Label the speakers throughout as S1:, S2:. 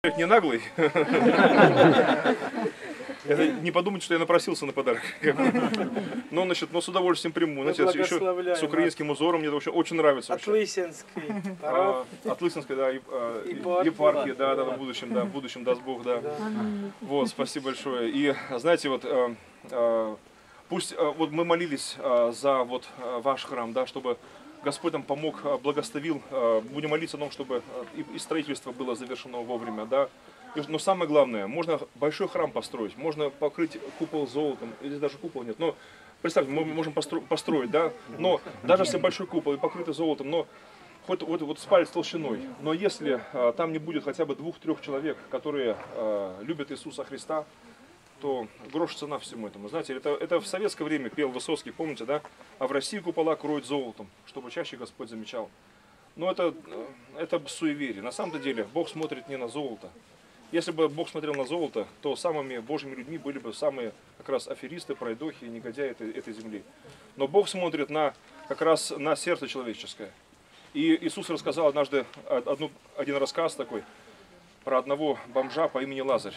S1: Не наглый. Это не подумайте, что я напросился на подарок. Но, значит, с удовольствием приму. Знаете, еще с украинским узором мне это очень нравится.
S2: От Лысинской.
S1: От Лысинской, да, епархии, да, в будущем, даст Бог, да. Вот, спасибо большое. И, знаете, вот, пусть вот мы молились за вот ваш храм, да, чтобы Господь нам помог, благословил. Будем молиться о том, чтобы и строительство было завершено вовремя, да. Но самое главное, можно большой храм построить, можно покрыть купол золотом, или даже купол нет. Но представьте, мы можем построить, да. Но даже если большой купол и покрытый золотом, но хоть вот с палец толщиной, но если там не будет хотя бы 2-3 человек, которые любят Иисуса Христа, то грош цена всему этому. Знаете, это в советское время пел Высоцкий, помните, да? А в России купола кроют золотом, чтобы чаще Господь замечал. Но это суеверие. На самом деле Бог смотрит не на золото. Если бы Бог смотрел на золото, то самыми Божьими людьми были бы самые как раз аферисты, пройдохи, негодяи этой земли. Но Бог смотрит как раз на сердце человеческое. И Иисус рассказал однажды один рассказ такой про одного бомжа по имени Лазарь,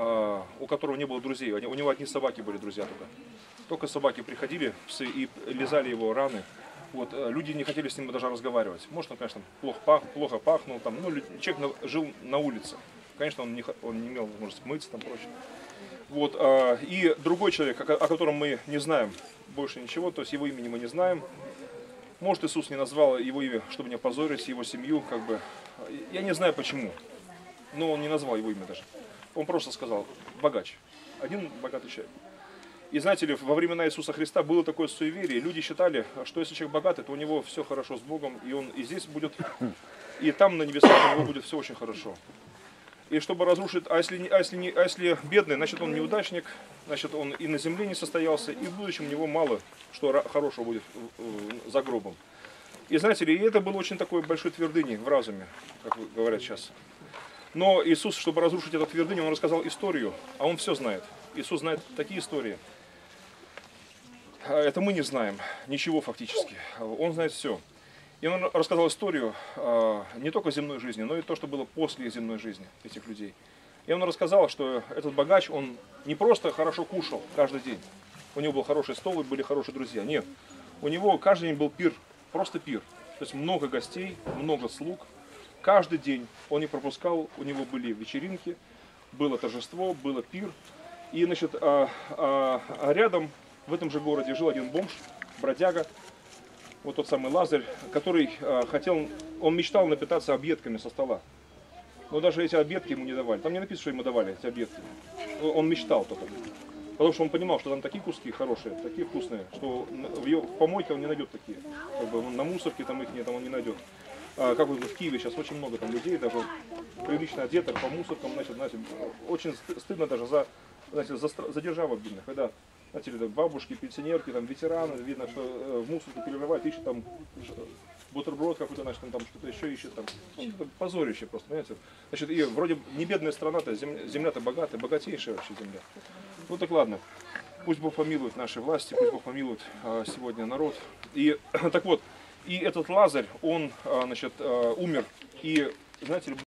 S1: у которого не было друзей. У него одни собаки были друзья только собаки приходили, псы, и лизали его раны. Вот, люди не хотели с ним даже разговаривать. Может, он, конечно, плохо пахнул, человек жил на улице. Конечно, он не имел возможности мыться, прочее. Вот, и другой человек, о котором мы не знаем больше ничего, то есть его имени мы не знаем. Может, Иисус не назвал его имя, чтобы не опозорить его семью, как бы. Я не знаю почему, но он не назвал его имя даже. Он просто сказал «богач». Один богатый человек. И знаете ли, во времена Иисуса Христа было такое суеверие. Люди считали, что если человек богатый, то у него все хорошо с Богом, и он и здесь будет, и там на небесах у него будет все очень хорошо. И чтобы разрушить, а если бедный, значит он неудачник, значит он и на земле не состоялся, и в будущем у него мало что хорошего будет за гробом. И знаете ли, это было очень такой большой твердыней в разуме, как говорят сейчас. Но Иисус, чтобы разрушить эту твердыню, Он рассказал историю, а Он все знает. Иисус знает такие истории. Это мы не знаем ничего фактически. Он знает все. И Он рассказал историю не только земной жизни, но и то, что было после земной жизни этих людей. И Он рассказал, что этот богач, он не просто хорошо кушал каждый день. У него был хороший стол и были хорошие друзья. Нет, у него каждый день был пир, просто пир. То есть много гостей, много слуг. Каждый день он не пропускал, у него были вечеринки, было торжество, было пир. И, значит, рядом в этом же городе жил один бомж, бродяга, вот тот самый Лазарь, который он мечтал напитаться объедками со стола. Но даже эти объедки ему не давали. Там не написано, что ему давали эти объедки. Он мечтал только. Потому что он понимал, что там такие куски хорошие, такие вкусные, что в помойке он не найдет такие. Как бы на мусорке там их нет, он не найдет. Как вот в Киеве сейчас очень много там людей, даже прилично одетых по мусоркам, знаете, очень стыдно даже за державу бедных, когда, знаете, бабушки, пенсионерки, ветераны, видно, что в мусорку перерывают, ищут там бутерброд какой-то, значит, там что-то еще ищет, позорище просто, понимаете. Значит, и вроде не бедная страна-то, земля-то богатая, богатейшая вообще земля. Ну так ладно, пусть Бог помилует наши власти, пусть Бог помилует сегодня народ. И так вот, и этот Лазарь, он, значит, умер, и, знаете,